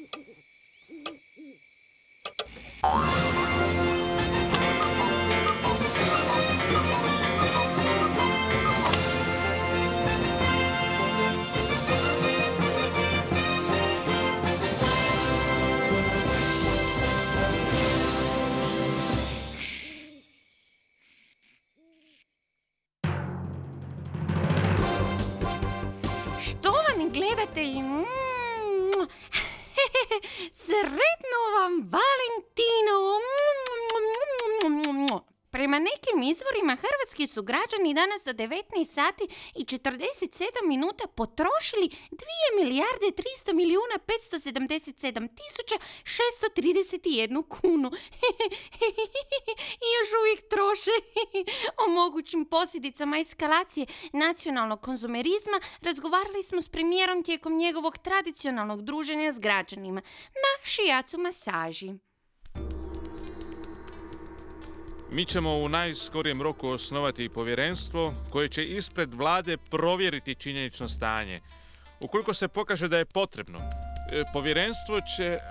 Štovani gledatelji, sretno vam Valentino! Prema nekim izvorima, hrvatski su građani danas do 19 sati i 47 minuta potrošili 2 milijarde 300 milijuna 577 tisuća 631 kunu. I još uvijek troše. O mogućim posljedicama eskalacije nacionalnog konzumerizma razgovarali smo s premijerom tijekom njegovog tradicionalnog druženja s građanima na šijacu masaži. Mi ćemo u najskorijem roku osnovati povjerenstvo koje će ispred vlade provjeriti činjenično stanje. Ukoliko se pokaže da je potrebno, povjerenstvo će...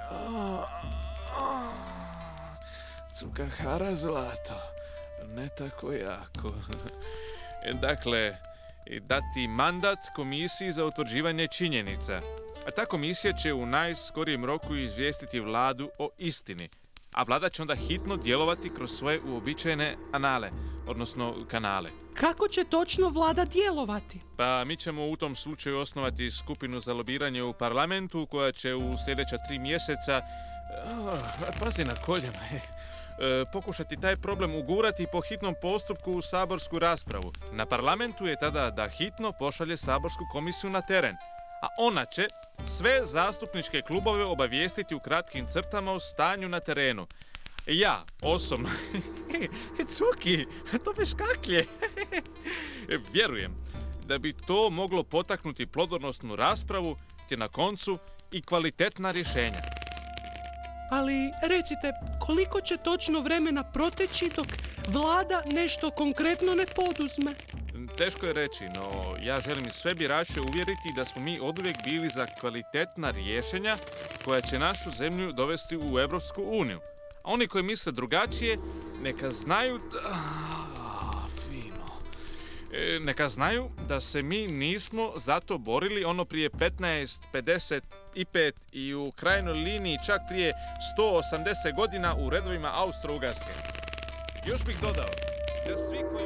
Cukahara zlato, ne tako jako. Dakle, dati mandat komisiji za utvrđivanje činjenica. A ta komisija će u najskorijem roku izvijestiti vladu o istini. A vlada će onda hitno djelovati kroz svoje uobičajene kanale. Kako će točno vlada djelovati? Pa mi ćemo u tom slučaju osnovati skupinu za lobiranje u parlamentu koja će u sljedeća 3 mjeseca, pazi na koljena, pokušati taj problem ugurati po hitnom postupku u saborsku raspravu. Na parlamentu je tada da hitno pošalje saborsku komisiju na teren. A ona će sve zastupničke klubove obavijestiti u kratkim crtama o stanju na terenu. Ja, osobno, Cuki, to me škaklje, vjerujem da bi to moglo potaknuti plodonosnu raspravu te na koncu i kvalitetna rješenja. Ali recite, koliko će točno vremena proteći dok vlada nešto konkretno ne poduzme? Teško je reći, no ja želim sve birače uvjeriti da smo mi oduvijek bili za kvalitetna rješenja koja će našu zemlju dovesti u Europsku uniju. A oni koji misle drugačije, neka znaju neka znaju da se mi nismo zato borili ono prije 15, 55 i u krajnjoj liniji čak prije 180 godina u redovima Austro-Ugarske. Još bih dodao da svi koji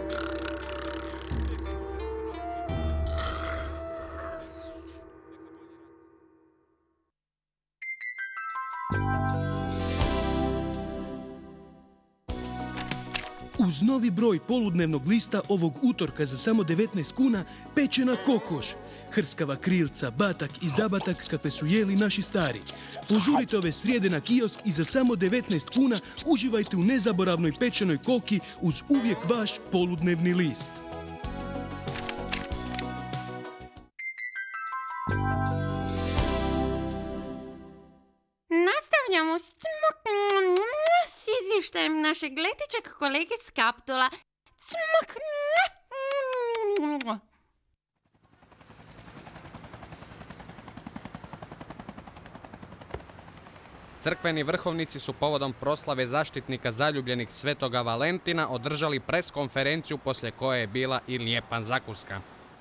Uz novi broj poludnevnog lista ovog utorka za samo 19 kuna pečena kokoš, hrskava krilca, batak i zabatak kakve su jeli naši stari. Požurite ove srijede na kiosk i za samo 19 kuna uživajte u nezaboravnoj pečenoj koki uz uvijek vaš poludnevni list. Nastavljamo s izvještajem našeg letičeg kolege s Kaptola. Crkveni vrhovnici su povodom proslave zaštitnika zaljubljenih Svetoga Valentina održali preskonferenciju poslije koje je bila i lijepa zakuska.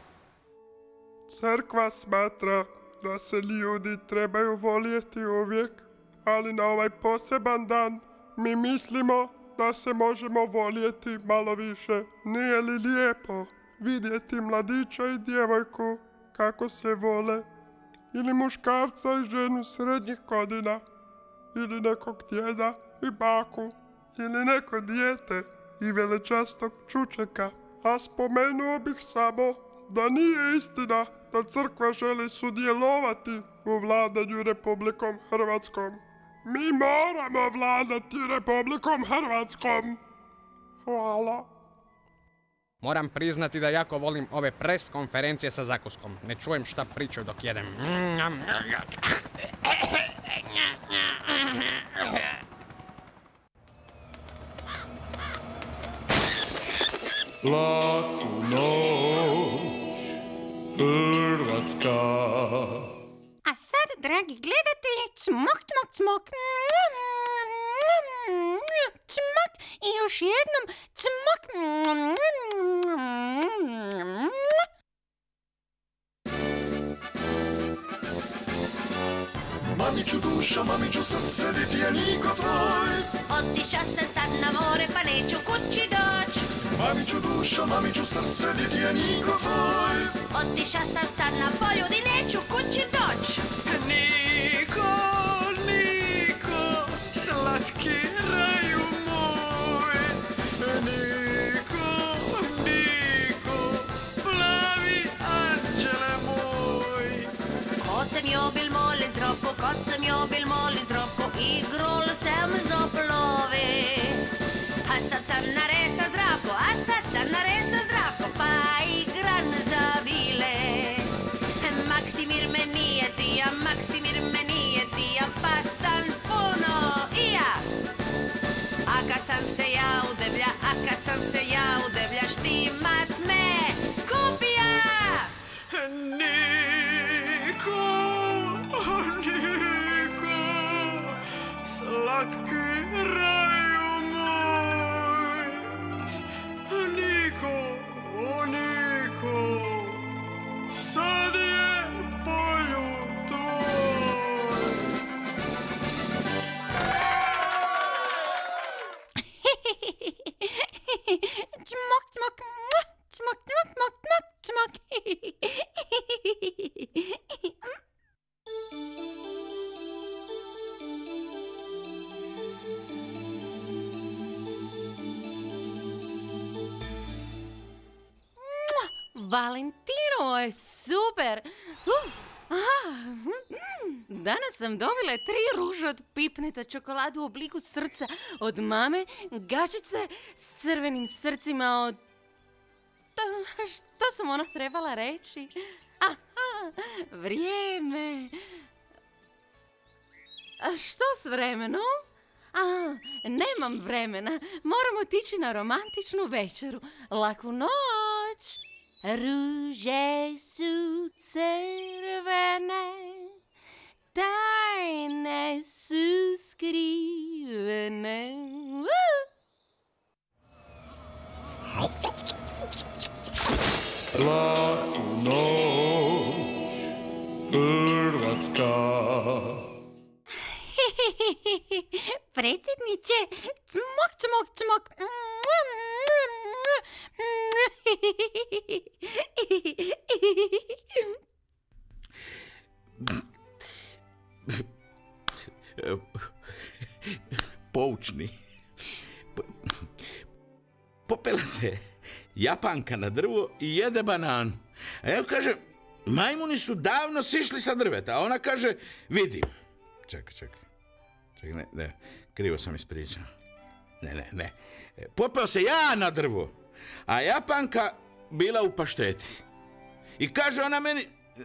Crkva smatra da se ljudi trebaju voljeti uvijek, ali na ovaj poseban dan mi mislimo da se možemo voljeti malo više. Nije li lijepo vidjeti mladića i djevojku kako se vole? Ili muškarca i ženu srednjih godina? Ili nekog djeda i baku? Ili neko dijete i velečastog čučeka? A spomenuo bih samo da nije istina da crkva želi sudjelovati u vladanju Republikom Hrvatskom. Mi moramo vladati Republikom Hrvatskom. Hvala. Moram priznati da jako volim ove preskonferencije sa zakuskom. Ne čujem šta pričaju dok jedem. Laku noć, Hrvatska. A sad, dragi gledatelji, Cmok, cmok, cmok. Cmok. I još jednom cmok. Mamiću duša, mamiću srce, di ti je niko tvoj. Otišao sam sad na more pa neću kući doć. Mamiću duša, mamiću srce, di ti je niko tvoj. Otišao sam sad na polju di neću kući doć. Niko, Niko, slatki raju moj. Niko, Niko, plavi anđele moj. Kod sem jo bil moli zdropko, kod sem jo bil moli zdropko, igrol sem z oplove. A sad sam naresa zdravko, a sad sam naresa zdravko, pa igran za bile. Maksimir me nije tija, Maksimir me nije tija, pa sam puno i ja. A kad sam se ja udeblja, a kad sam se ja udeblja, štimac me kupija. Niko, Niko, slatki raju moj. Niko, Niko, sad je polju tvoj. Cmok, cmok, cmok, cmok, cmok, cmok, cmok. Valentino je super. Danas sam dobila 3 ruže od Pipneta, čokoladu u obliku srca od mame, gačice s crvenim srcima od... Što sam ono trebala reći? Aha, vrijeme. A što s vremenom? Nemam vremena. Moram otići na romantičnu večeru. Laku noć. Ruže su crvene, tajne su skrivene. Laku noć, Hrvatska. Predsjedniče, cmok, cmok, cmok. Poučni. Popela se Japanka na drvo i jede bananu. A ja kaže, majmuni su davno sišli sa drveta. A ona kaže, vidim. Čekaj, ne, krivo sam ispričao. Ne. Popeo se ja na drvo, a Japanka bila u pašteti. I kaže ona meni,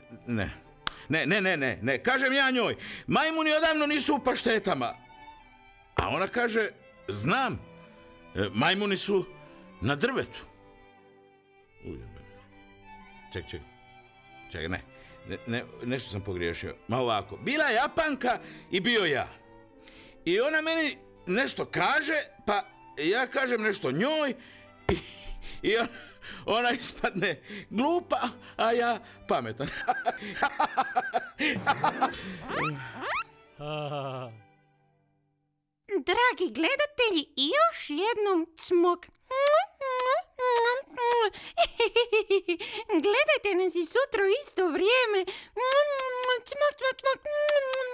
ne, kažem ja njoj, majmuni odavno nisu u paštetama. A ona kaže, znam, majmuni su na drvetu. Čekaj, ne, nešto sam pogriješio. Ma ovako, bila je Japanka i bio ja. I ona meni nešto kaže, pa ja kažem nešto njoj i ona ispadne glupa, a ja pametan. Dragi gledatelji, još jednom cmok. Gledajte nas i sutra u isto vrijeme. Cmok, cmok, cmok.